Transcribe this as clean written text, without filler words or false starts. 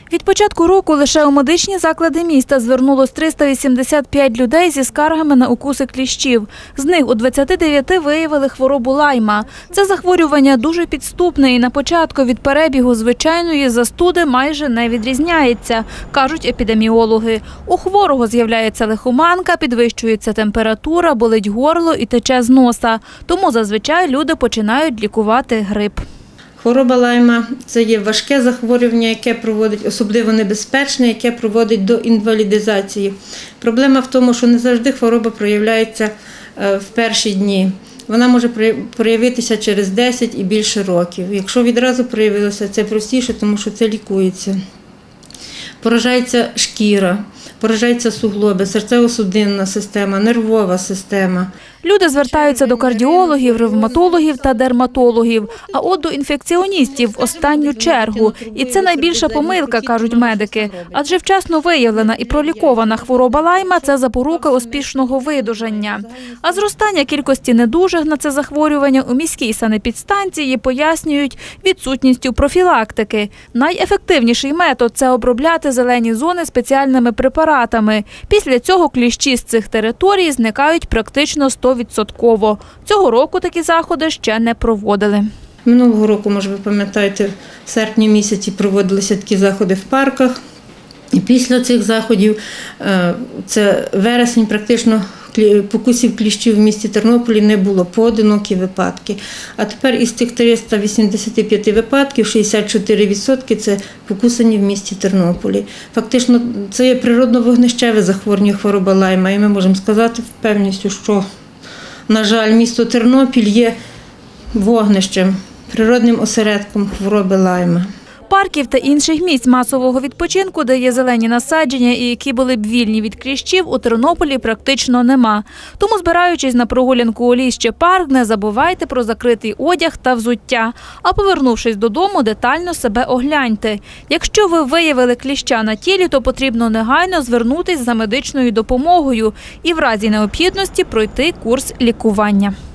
Від початку року лише у медичні заклади міста звернулось 385 людей зі скаргами на укуси кліщів. З них у 29 виявили хворобу лайма. Це захворювання дуже підступне і на початку від перебігу звичайної застуди майже не відрізняється, кажуть епідеміологи. У хворого з'являється лихоманка, підвищується температура, болить горло і тече з носа. Тому зазвичай люди починають лікувати грип. Хвороба лайма – це є важке захворювання, яке проводить, особливо небезпечне, яке проводить до інвалідизації. Проблема в тому, що не завжди хвороба проявляється в перші дні. Вона може проявитися через 10 і більше років. Якщо відразу проявилося, це простіше, тому що це лікується. Поражається шкіра, поражаються суглоби, серцево-судинна система, нервова система. Люди звертаються до кардіологів, ревматологів та дерматологів, а от до інфекціоністів в останню чергу. І це найбільша помилка, кажуть медики. Адже вчасно виявлена і пролікована хвороба лайма – це запорука успішного видужання. А зростання кількості недужих на це захворювання у міській санепідстанції пояснюють відсутністю профілактики. Найефективніший метод – це обробляти зелені зони спеціальними препаратами. Після цього кліщі з цих територій зникають практично 100%. Цього року такі заходи ще не проводили. Минулого року, може ви пам'ятаєте, в серпні місяці проводилися такі заходи в парках. І після цих заходів, це вересень, практично покусів кліщів в місті Тернополі не було, поодинокі випадки. А тепер із тих 385 випадків 64% – це покусані в місті Тернополі. Фактично це є природно-вогнищеве захворювання хвороба лайма. І ми можемо сказати впевненістю, що, на жаль, місто Тернопіль є вогнищем, природним осередком хвороби лайма. Парків та інших місць масового відпочинку, де є зелені насадження і які були б вільні від кліщів, у Тернополі практично нема. Тому, збираючись на прогулянку у ліс чи парк, не забувайте про закритий одяг та взуття. А повернувшись додому, детально себе огляньте. Якщо ви виявили кліща на тілі, то потрібно негайно звернутися за медичною допомогою і в разі необхідності пройти курс лікування.